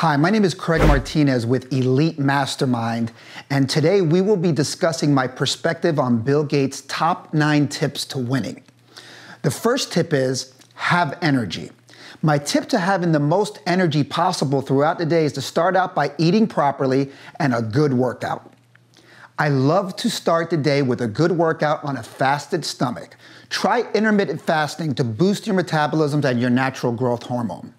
Hi, my name is Craig Martinez with Elite Mastermind, and today we will be discussing my perspective on Bill Gates' top 9 tips to winning. The first tip is have energy. My tip to having the most energy possible throughout the day is to start out by eating properly and a good workout. I love to start the day with a good workout on a fasted stomach. Try intermittent fasting to boost your metabolism and your natural growth hormone.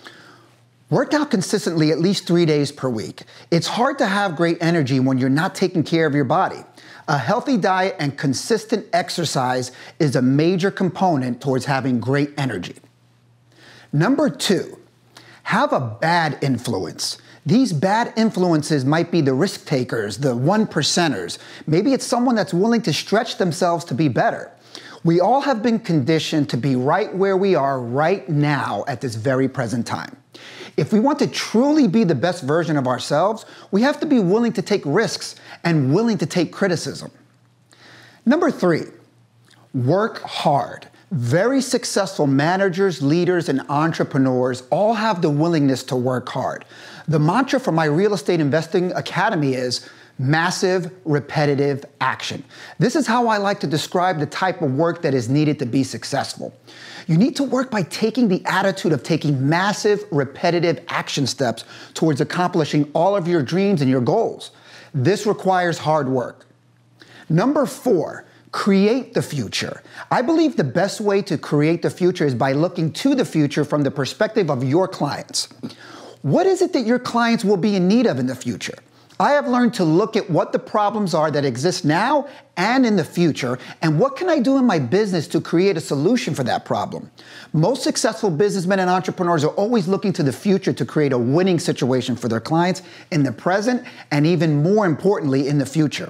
Work out consistently at least 3 days per week. It's hard to have great energy when you're not taking care of your body. A healthy diet and consistent exercise is a major component towards having great energy. Number 2, have a bad influence. These bad influences might be the risk takers, the 1%ers. Maybe it's someone that's willing to stretch themselves to be better. We all have been conditioned to be right where we are right now at this very present time. If we want to truly be the best version of ourselves, we have to be willing to take risks and willing to take criticism. Number 3, work hard. Very successful managers, leaders, and entrepreneurs all have the willingness to work hard. The mantra for my Real Estate Investing Academy is massive, repetitive action. This is how I like to describe the type of work that is needed to be successful. You need to work by taking the attitude of taking massive, repetitive action steps towards accomplishing all of your dreams and your goals. This requires hard work. Number 4, create the future. I believe the best way to create the future is by looking to the future from the perspective of your clients. What is it that your clients will be in need of in the future? I have learned to look at what the problems are that exist now and in the future, and what can I do in my business to create a solution for that problem. Most successful businessmen and entrepreneurs are always looking to the future to create a winning situation for their clients in the present and even more importantly in the future.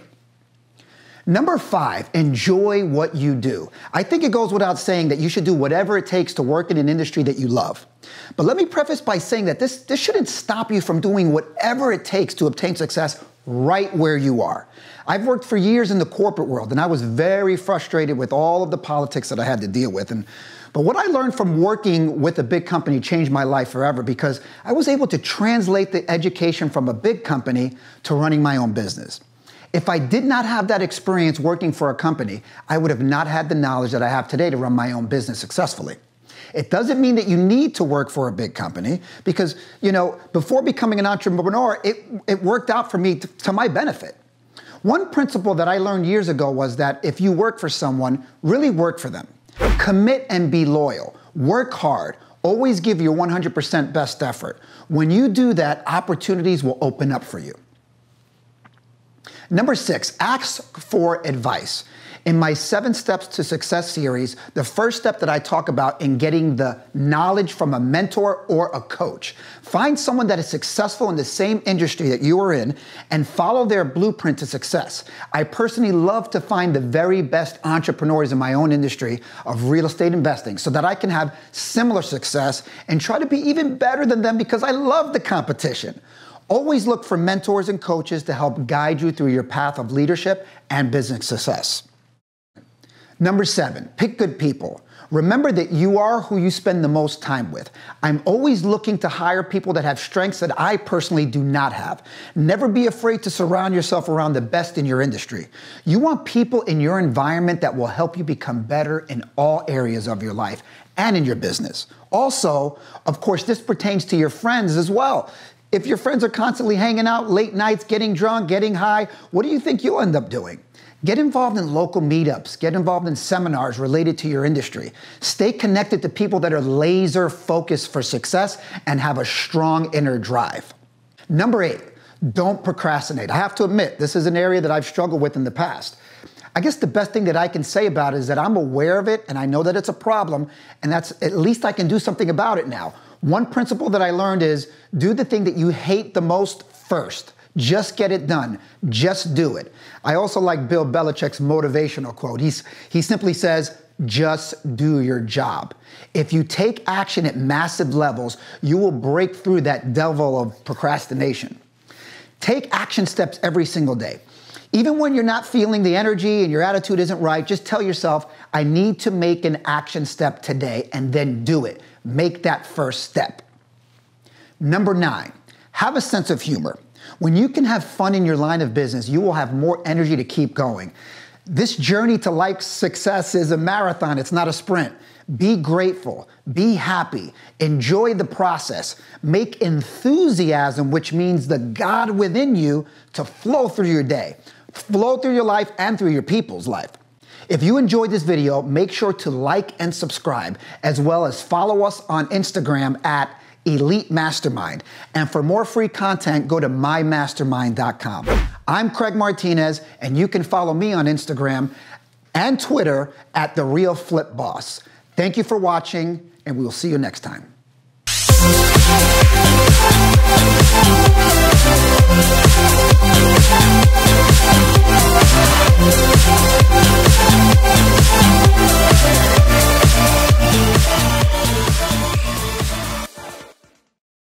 Number 5, enjoy what you do. I think it goes without saying that you should do whatever it takes to work in an industry that you love. But let me preface by saying that this shouldn't stop you from doing whatever it takes to obtain success right where you are. I've worked for years in the corporate world, and I was very frustrated with all of the politics that I had to deal with. But what I learned from working with a big company changed my life forever, because I was able to translate the education from a big company to running my own business. If I did not have that experience working for a company, I would have not had the knowledge that I have today to run my own business successfully. It doesn't mean that you need to work for a big company because, before becoming an entrepreneur, it worked out for me to my benefit. One principle that I learned years ago was that if you work for someone, really work for them. Commit and be loyal. Work hard. Always give your 100% best effort. When you do that, opportunities will open up for you. Number 6, ask for advice. In my 7 Steps to Success series, the first step that I talk about in getting the knowledge from a mentor or a coach. Find someone that is successful in the same industry that you are in and follow their blueprint to success. I personally love to find the very best entrepreneurs in my own industry of real estate investing so that I can have similar success and try to be even better than them because I love the competition. Always look for mentors and coaches to help guide you through your path of leadership and business success. Number 7, pick good people. Remember that you are who you spend the most time with. I'm always looking to hire people that have strengths that I personally do not have. Never be afraid to surround yourself around the best in your industry. You want people in your environment that will help you become better in all areas of your life and in your business. Also, of course, this pertains to your friends as well. If your friends are constantly hanging out late nights, getting drunk, getting high, what do you think you'll end up doing? Get involved in local meetups. Get involved in seminars related to your industry. Stay connected to people that are laser focused for success and have a strong inner drive. Number 8, don't procrastinate. I have to admit, this is an area that I've struggled with in the past. I guess the best thing that I can say about it is that I'm aware of it and I know that it's a problem, and that's at least I can do something about it now. One principle that I learned is do the thing that you hate the most first. Just get it done. Just do it. I also like Bill Belichick's motivational quote. He simply says, just do your job. If you take action at massive levels, you will break through that devil of procrastination. Take action steps every single day. Even when you're not feeling the energy and your attitude isn't right, just tell yourself, I need to make an action step today, and then do it. Make that first step. Number 9, Have a sense of humor. When you can have fun in your line of business, you will have more energy to keep going. This journey to life success is a marathon, it's not a sprint. Be grateful, be happy, enjoy the process, make enthusiasm, which means the God within you, to flow through your day, flow through your life and through your people's life. If you enjoyed this video, make sure to like and subscribe, as well as follow us on Instagram at Elite Mastermind. And for more free content, go to mymastermind.com. I'm Craig Martinez, and you can follow me on Instagram and Twitter at The Real Flip Boss. Thank you for watching, and we will see you next time.